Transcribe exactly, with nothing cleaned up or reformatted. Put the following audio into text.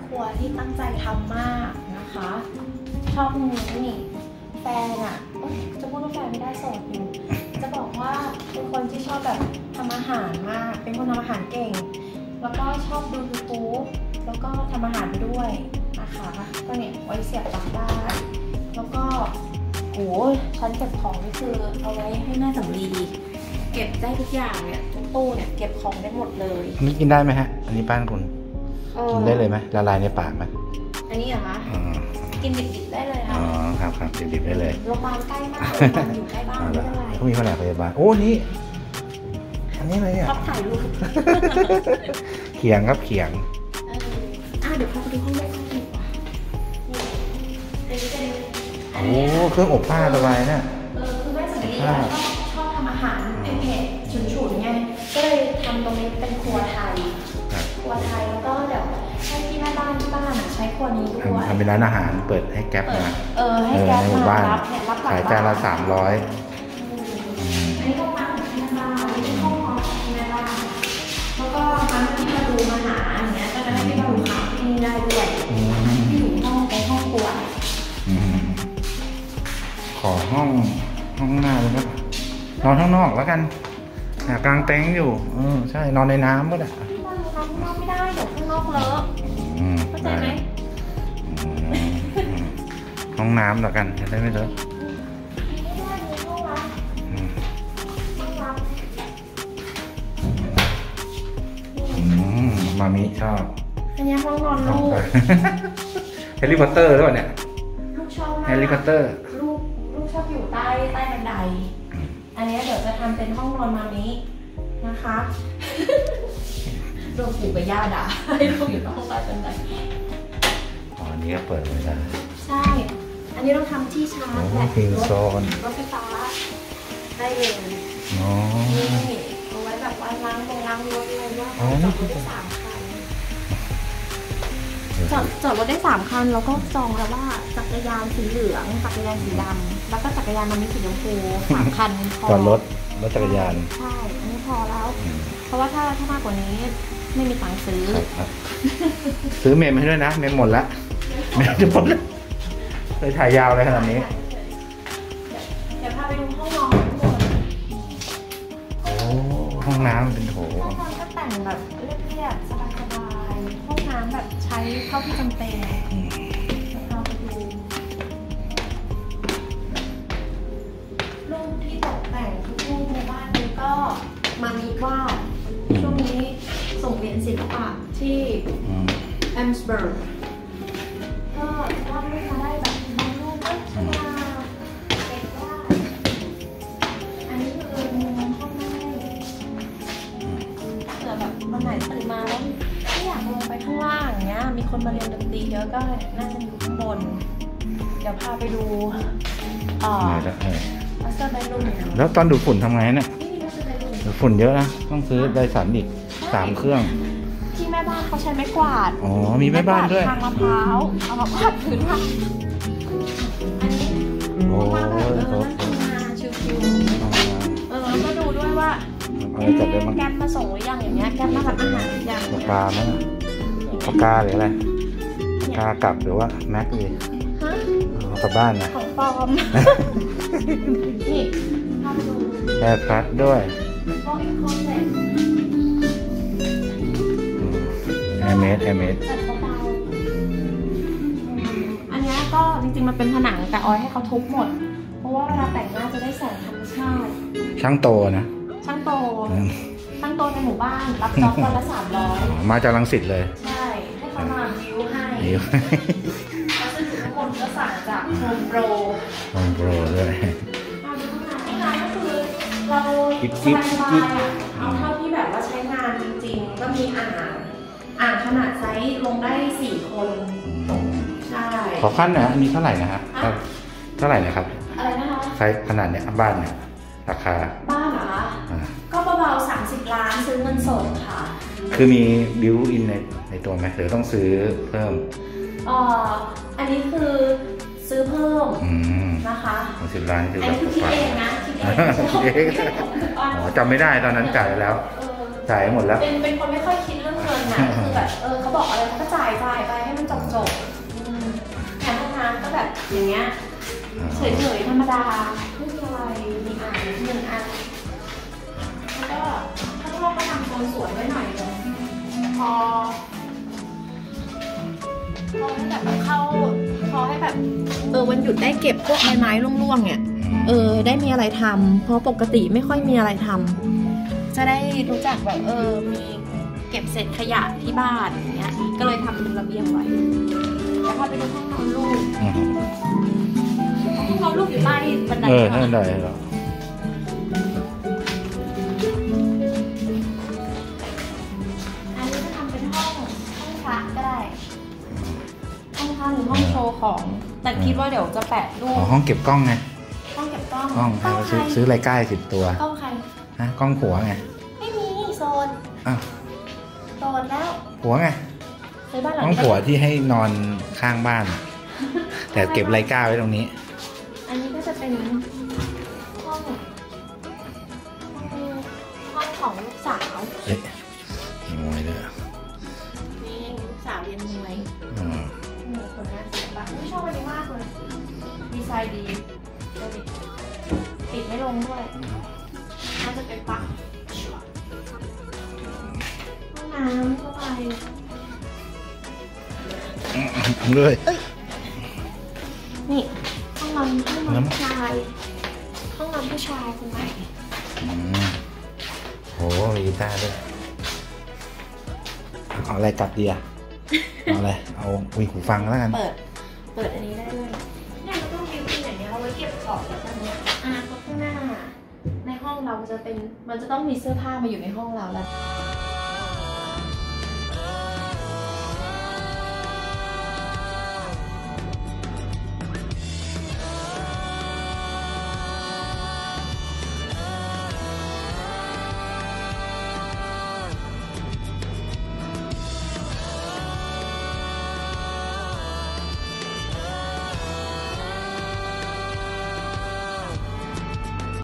ครัวที่ตั้งใจทำมากนะคะชอบนี่แฟนอ่ะจะพูดว่าแฟนไม่ได้โสดอยู่จะบอกว่าเป็นคนที่ชอบแบบทำอาหารมากเป็นคนทำอาหารเก่งแล้วก็ชอบดูยูทูบแล้วก็ทำอาหารไปด้วยนะคะก็เนี่ยไว้เสียบปลั๊กได้แล้วก็โอ้ชั้นเก็บของนี่คือเอาไว้ให้แม่สำลีเก็บได้ทุกอย่างเนี่ยทุกตู้เนี่ยเก็บของได้หมดเลยอันนี้กินได้ไหมฮะอันนี้บ้านคุณกินได้เลยไหมละลายในปากไหมอันนี้เหรอคะกินดิบๆได้เลยค่ะอ๋อครับครับดิบๆได้เลยโรงพยาบาลใกล้มากโรงพยาบาลอยู่ใกล้บ้านไม่เป็นไรเขามีแผนกพยาบาลโอ้นี่อันนี้อะไรเนี่ยชอบถ่ายรูปเขียงครับเขียงอ่าเดี๋ยวพาไปดูห้องแรกกันดีกว่าโอ้เครื่องอบผ้าสบายเนี่ยเออคือแม่สันนิษฐานชอบชอบทำอาหารเผ็ดๆฉุนๆไงก็เลยทำตรงนี้เป็นครัวไทยครัวไทยแล้วก็เดี๋ยวให้พี่แม่บ้านที่บ้านใช้ครัวนี้ด้วยทำเป็นร้านอาหารเปิดให้แก๊ปมาเออให้แก๊ปมารับเนี่ยรับขายจานละสามร้อยอันนี้ห้องน้ำของพี่แม่บ้านอันนี้ห้องนอนของพี่แม่บ้านแล้วก็ทำที่มาดูมาหาอย่างเงี้ยก็จะให้พี่มาดูข่าวที่นี่ได้ด้วยที่อยู่ห้องในห้องครัวขอห้องห้องหน้าเลยครับนอนข้างนอกแล้วกันกลางเต็นท์อยู่เออใช่นอนในน้ำก็ได้ที่นอนข้างนอกไม่ได้เดี๋ยวข้างนอกเลอะเข้าใจไหมห้องน้ำแล้วกันจะได้ไม่เลอะมามิชอบอันนี้ห้องนอนลูกแฮร์รี่พอตเตอร์หรือเปล่าเนี่ยลูกชอบมากแฮร์รี่พอตเตอร์ลูกลูกชอบอยู่ใต้ใต้บันไดอันนี้เดี๋ยวจะทำเป็นห้องนอนมามินะคะโดนปู่กับย่าด่าให้ลูกอยู่ห้องใต้บันไดอ๋ออันนี้ก็เปิดไม่ได้ใช่อันนี้ต้องทำที่ชาร์จแบตรถไฟฟ้าได้เลยอ๋อนี่เอาไว้แบบว่าล้างลงล้างรถเลยว่าจอดรถได้สามคันจอดจอดรถได้สามคันแล้วก็จองแล้วว่าจักรยานสีเหลืองจักรยานสีดำแล้วก็จักรยานมันมีสีชมพูสามคันพอจอดรถรถจักรยานใช่อันนี้พอแล้วเพราะว่าถ้าถ้ามากกว่านี้ไม่มีตังค์ซื้อซื้อเมมให้ด้วยนะเมมหมดละเมมจะหมดแล้วเลยถ่ายยาวเลยขนาดนี้เดี๋ยวพาไปดูห้องนอนทุกคนโอ้ห้องน้ำเป็นโถห้องนอนก็แต่งแบบเรียบๆสบายๆห้องน้ำแบบใช้เท่าที่จำเป็นเราไปดูรูปที่ตกแต่งทุกรูปในบ้านนี้ก็มามีว่าช่วงนี้ส่งเรียนศิลปะที่แอมสเบิร์กก็วาดรูปมาได้แบบบางรูปก็ชนะเด็กว่าอันนี้คือมุมห้องนั่งเผื่อแบบวันไหนตื่นมาแล้วไม่อยากลงไปข้างล่างอย่างเงี้ยมีคนมาเรียนดนตรีเยอะก็นั่งกันอยู่ข้างบนเดี๋ยวพาไปดูอ่ามาสเตอร์เบดรูมแล้วตอนดูดฝุ่นทำไงเนี่ยดูดฝุ่นเยอะนะต้องซื้อไดสันอีกสามเครื่องที่แม่บ้านเขาใช้ไม้กวาดอ๋อมีแม่บ้านด้วยทางมะพร้าวเอามากวาดพื้นค่ะอันนี้โอ้ยเขาทำงานชิวๆเออแล้วก็ดูด้วยว่าแก๊ปมาส่งหรือยังอย่างเงี้ยแก๊ปมาทำอาหารหรือยังปากกาไหมปากกาหรืออะไรปากกากลับหรือว่าแม็กเลยฮะกลับบ้านนะของปลอมนี่พาไปดูแอร์พัดด้วยแอร์เมสแอร์เมสอันนี้ก็จริงๆมันเป็นผนังแต่ออยให้เขาทุบหมดเพราะว่าเวลาแต่งหน้าจะได้แสงธรรมชาติช่างโตนะช่างโตช่างโตในหมู่บ้านรับจ็อบวันละสามร้อยมาจากรังสิตเลยใช่ให้เขามาวิวให้แล้วซึ่งทุกคนก็สั่งจากโฮมโปรโฮมโปรด้วยก็คือเราสบายๆเอาเท่าที่แบบว่าใช้งานจริงๆก็มีอ่างอ่างขนาดไซส์ลงได้สี่คนใช่ขอขั้นหน่อยอันนี้เท่าไหร่นะครับเท่าไหร่นะครับอะไรนะคะไซส์ขนาดเนี้ยบ้านเนี่ยราคาบ้านเหรอก็เบาๆสามสิบล้านซื้อเงินสดค่ะคือมีบิวอินในในตัวไหมหรือต้องซื้อเพิ่มอ๋ออันนี้คือซื้อเพิ่มนะคะสิบล้านคือแบบคิดเองนะคิดเองอ๋อจำไม่ได้ตอนนั้นจ่ายแล้วจ่ายหมดแล้วเป็นเป็นคนไม่ค่อยคิดเรื่องเงินนะคือแบบเออเขาบอกอะไรเขาก็จ่ายจ่ายไปให้มันจบอืมแถมห้องน้ำก็แบบอย่างเงี้ยเฉยๆธรรมดาไม่มีอะไรมีอ่างหนึ่งอันแล้วก็ข้างนอกก็ทำโซนสวนไว้หน่อยนึงพอพอให้แบบเข้าพอให้แบบเออวันหยุดได้เก็บพวกใบไม้ร่วงๆเนี่ยเออได้มีอะไรทำเพราะปกติไม่ค่อยมีอะไรทำจะได้รู้จักแบบเออมีเก็บเศษขยะที่บ้านอย่างเงี้ยก็เลยทำเป็นระเบียงไว้แล้วพอไปดูห้องนอนลูกห้องนอนลูกอยู่ใต้บันไดเออนั่นได้เหรออันนี้จะทำเป็นห้องห้องพระก็ได้ห้องพระหรือห้องโชว์ของแต่คิดว่าเดี๋ยวจะแปะรูอ๋อปห้องเก็บกล้องไงห้องเก็บกล้องกล้องใครกล้องใครซื้อซื้ออะไรใกล้สิบตัวกล้องใครฮะกล้องผัวไงไม่มีโซนอ้าวโซนแล้วผัวไงซื้อบ้านหลังห้องนี้ผัวที่ให้นอนข้างบ้าน แต่เก็บไรก้าไว้ตรงนี้อันนี้ก็จะเป็นห้องห้องของลูกสาวเอ๊ะมีมวยด้วยนี่ลูกสาวเรียนมวยอืมหนูผลงานศิลปะไม่ชอบอันนี้มากเลยดีไซน์ดีดูดิปิดไม่ลงด้วยน่าจะเป็นปลั๊กห้องน้ำเข้าไปด้วยนี่ห้องนอนห้องนอนผู้ชายห้องนอนผู้ชายคุณไหมอืมโหมีกีตาร์ด้วยเอาอะไรกลับดีอะเอาอะไร เอามีหูฟังแล้วกันเปิดเปิดอันนี้ได้ด้วยเนี่ยเราต้องบิวอินอย่างเนี้ยเอาไว้เก็บของแบบนี้อนาคตข้างหน้าในห้องเราจะเป็นมันจะต้องมีเสื้อผ้ามาอยู่ในห้องเราแล้ว